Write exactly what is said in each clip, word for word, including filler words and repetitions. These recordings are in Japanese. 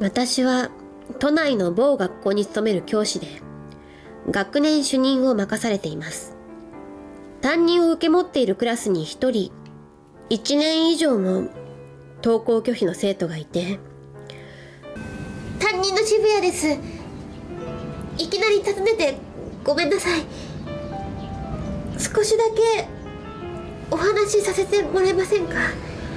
私は都内の某学校に勤める教師で、学年主任を任されています。担任を受け持っているクラスに一人、一年以上も登校拒否の生徒がいて、担任の渋谷です。いきなり訪ねてごめんなさい。少しだけお話しさせてもらえませんか？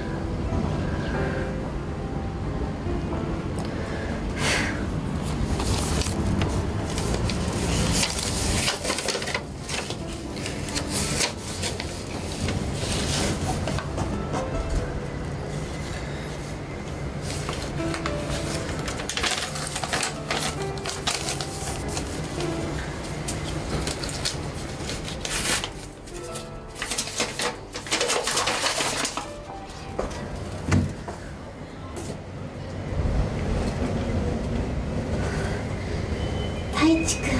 太一くん、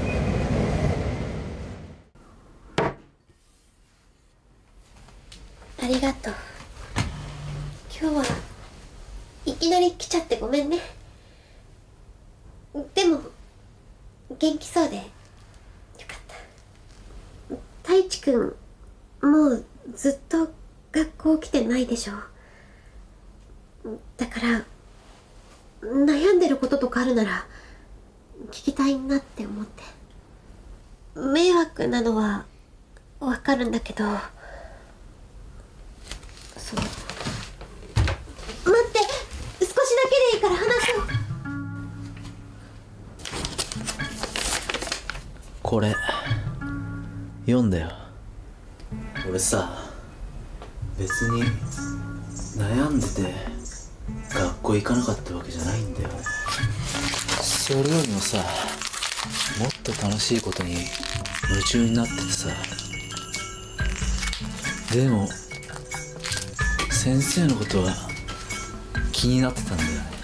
ありがとう。今日はいきなり来ちゃってごめんね。でも元気そうでよかった。太一くん、もうずっと学校来てないでしょ。だから悩んでることとかあるなら聞きたいなって思って。迷惑なのはわかるんだけど、その待って、少しだけでいいから話を。 これ読んだよ。俺さ、別に悩んでて学校行かなかったわけじゃないんだよね。それよりもさ、もっと楽しいことに夢中になっててさ。でも先生のことは気になってたんだよね。